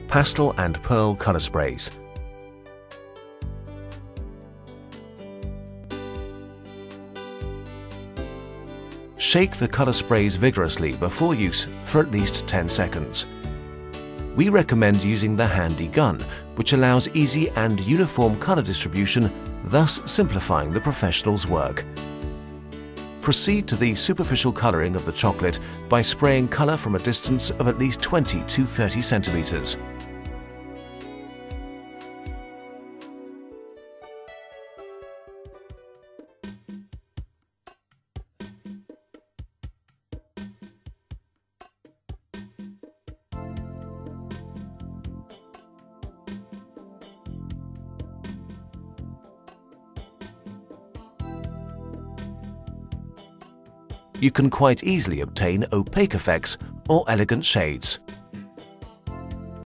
Pastel and Pearl colour sprays. Shake the colour sprays vigorously before use for at least 10 seconds. We recommend using the handy gun, which allows easy and uniform colour distribution, thus simplifying the professional's work. Proceed to the superficial colouring of the chocolate by spraying colour from a distance of at least 20 to 30 centimetres. You can quite easily obtain opaque effects or elegant shades.